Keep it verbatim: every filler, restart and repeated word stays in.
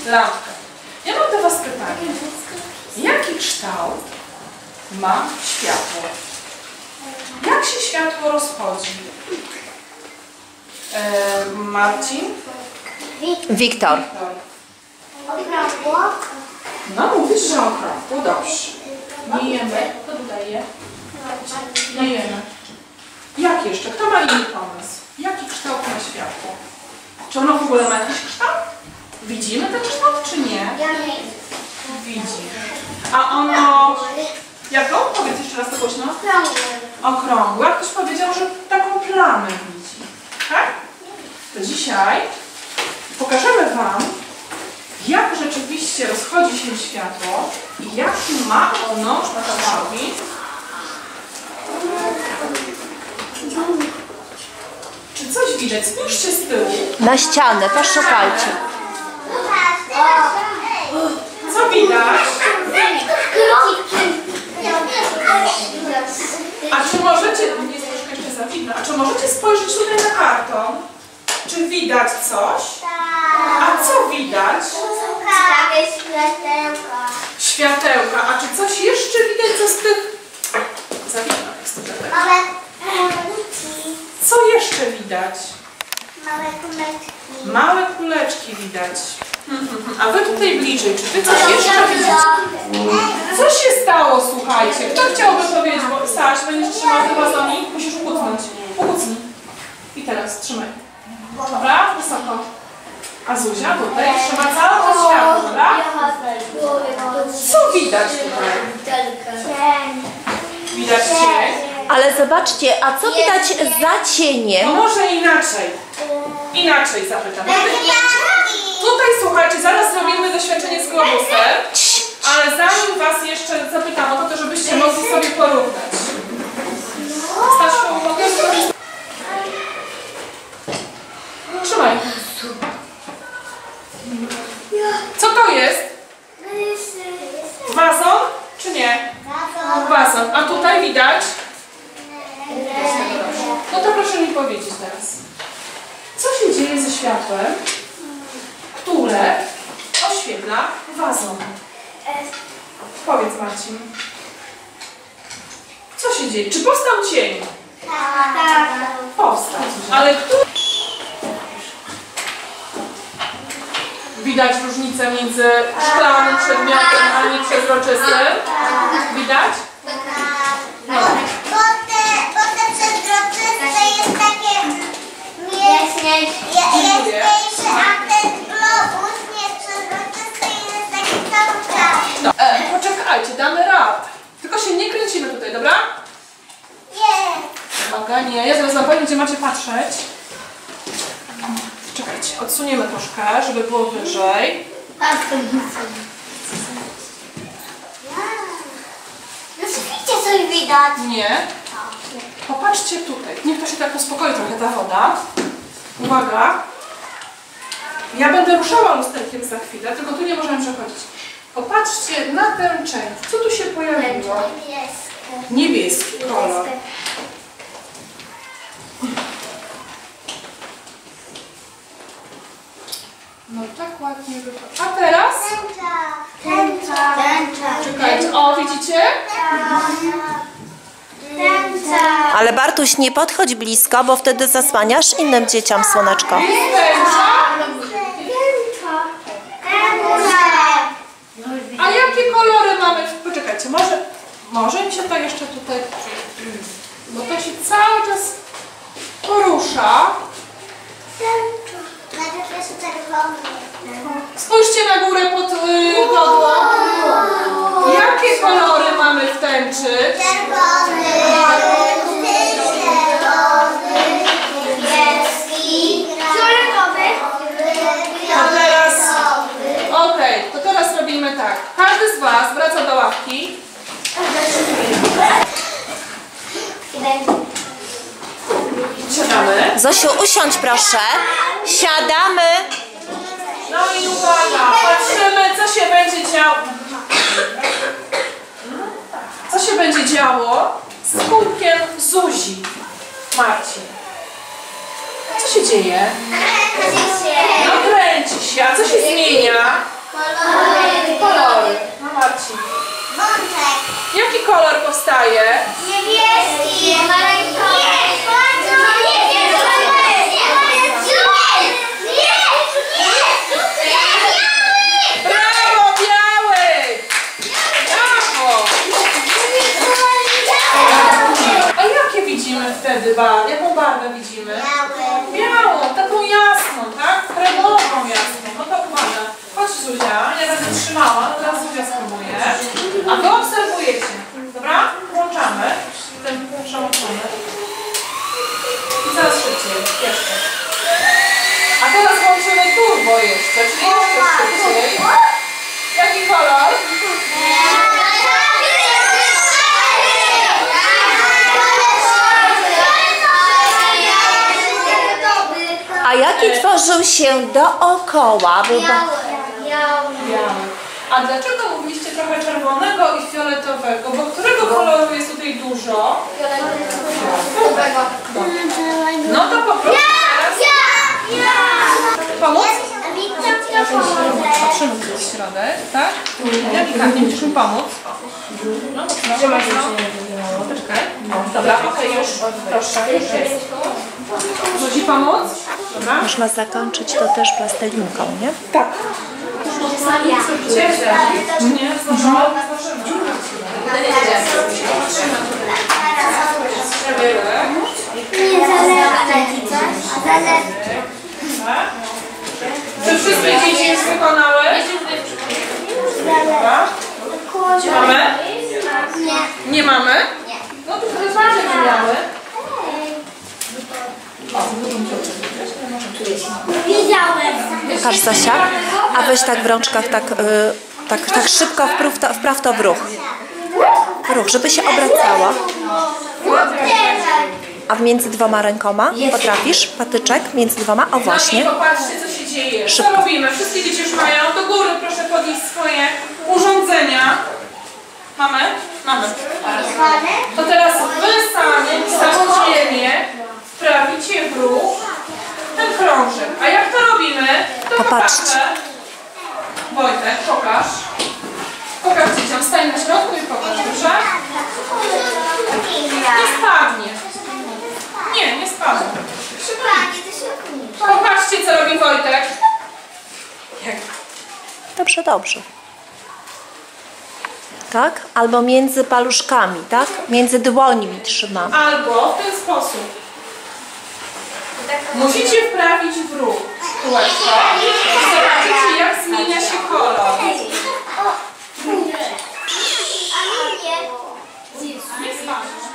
Lampkę. Ja mam do was pytanie. Jaki kształt ma światło? Jak się światło rozchodzi? E, Marcin? Wiktor. Okrągło. No mówisz, że okrągło. Dobrze. Nie jemy. Kto tutaj je? Nie jemy. Jak jeszcze? Kto ma inny pomysł? Jaki kształt ma światło? Czy ono w ogóle ma jakiś kształt? Widzimy ten kształt, czy nie? Ja nie. Widzi. A ono... Jaką? Powiedz jeszcze raz to głośno. Okrągło. Okrągłe. Ktoś powiedział, że taką plamę widzi. Tak? To dzisiaj pokażemy wam, jak rzeczywiście rozchodzi się światło i jaki ma ono Mateuszowi czy coś widać? Spójrzcie z tyłu. Na ścianę, poszukajcie. Co widać? A czy możecie, jest troszkę jeszcze za widno, a czy możecie spojrzeć tutaj na karton? Czy widać coś? A co widać? Światełka. Światełka. A czy coś jeszcze widać, co z tych... Za widno jest tutaj. Małe kuleczki. Co jeszcze widać? Małe kuleczki. Małe kuleczki widać. A wy tutaj bliżej, czy wy coś jeszcze widzicie? Co się stało, słuchajcie? Kto chciałby powiedzieć? Bo Staś, będziesz trzymał te wazonik, musisz ukucnąć. Ukucnij. I teraz trzymaj. Dobra? Wysoko. A Zuzia tutaj trzyma całe to światło, dobra? Co widać tutaj? Widać cień? Ale zobaczcie, a co widać za cieniem? No może inaczej. Inaczej zapytam. Tutaj słuchajcie, zaraz zrobimy doświadczenie z globusem, ale zanim was jeszcze zapytam o to, żebyście mogli sobie porównać. Stasiu, mogę? Trzymaj. Co to jest? Wazon czy nie? Wazon. A tutaj widać? No to proszę mi powiedzieć teraz. Co się dzieje ze światłem, które oświetla wazon? Powiedz, Marcin. Co się dzieje? Czy powstał cień? Tak. Powstał. Ale który... Widać różnicę między szklanym przedmiotem a nieprzezroczystym? Widać? No. Bo te, bo te przezroczyste jest takie jaśniejsze, a ten globus nie jest przezroczysty i jest taki cały czas. No. E, poczekajcie, damy radę. Tylko się nie kręcimy tutaj, dobra? Nie. Uwaga, nie. Ja zaraz wam powiem, gdzie macie patrzeć. Czekajcie, odsuniemy troszkę, żeby było wyżej. No widzicie, coś widać. Nie. Popatrzcie tutaj. Niech to się tak uspokoi trochę ta woda. Uwaga. Ja będę ruszała lusterkiem za chwilę, tylko tu nie możemy przechodzić. Popatrzcie na tę część. Co tu się pojawiło? Niebieski kolor. No tak ładnie wygląda. A teraz? Tęcza. Tęcza. Czekajcie. O, widzicie? Tęcza. Ale Bartuś, nie podchodź blisko, bo wtedy zasłaniasz innym dzieciom słoneczko. Jest tęcza. A jakie kolory mamy? Poczekajcie, może, może mi się to jeszcze tutaj... Bo to się cały czas porusza. Najpierw jest czerwony. Spójrzcie na górę pod yy, godło. Jakie kolory mamy w tęczy? Czerwony, zielony, niebieski, fioletowy. A teraz... Okej, okay, to teraz robimy tak. Każdy z was wraca do ławki. Siadamy. Zosiu, usiądź proszę. Siadamy. No i uwaga, patrzymy, co się będzie działo. Co się będzie działo z kółkiem Zuzi. Marcin. Co się dzieje? No kręci się, a co się zmienia? Kolory. Kolory. No Marcin. Wątek. Jaki kolor powstaje? Niebieski. Pomarańczowy. Brawo, biały! Brawo! A jakie widzimy wtedy barwę? Jaką barwę widzimy? Białą, taką jasną, tak? Kremową jasną. No to uwaga. Chodź Zuzia, ja będę trzymała, teraz Zuzia spróbuje. A wy obserwujecie. Dobra? Włączamy. Ten przełączony. I zaraz szybciej. Jeszcze. A teraz włączymy turbo jeszcze, czyli jeszcze szybciej. Jaki kolor? A jaki tworzył się dookoła? Był ba- Biały. A dlaczego mówiliście trochę czerwonego i fioletowego? Bo którego koloru jest tutaj dużo? Fioletowego. No to po prostu teraz... Pomóc? Patrzymy przez środek, tak? Jaki tak, nie musisz mi pomóc? No, gdzie masz łoteczkę? Dobra, okej, już. Proszę, już jest. Musi pomóc? Dobra. Można zakończyć to też plastelinką, nie? Tak. Cieszę. Nie, zdążymy. Czy wszystkie dzieci już wykonały? Dobra. Mamy? Nie. Nie mamy? Nie. No to trochę bardziej nie miały. Widziałem. Patrz Zosia, a weź tak w rączkach tak, y, tak, tak szybko wpraw to, wpraw to w ruch. W ruch, żeby się obracała. A między dwoma rękoma potrafisz? Patyczek między dwoma? O właśnie. No i popatrzcie, co się dzieje. Co Szybko. robimy? Wszystkie dzieci już mają. Do góry proszę podnieść swoje urządzenia. Mamy? Mamy. To teraz wy sami samodzielnie wprawicie w ruch ten krążek. A jak to robimy? To Popatrzcie. pokażę. Wojtek, pokaż. Pokaż dzieciom. Stań na środku i pokaż, dobrze? Nie spadnie. Nie, nie spadnie. Popatrzcie, co robi Wojtek. Jak? Dobrze, dobrze. Tak? Albo między paluszkami, tak? Między dłońmi trzymamy. Albo w ten sposób. Musicie wprawić w ruch kółeczko i zobaczycie, jak zmienia się kolor. Nie spadnie.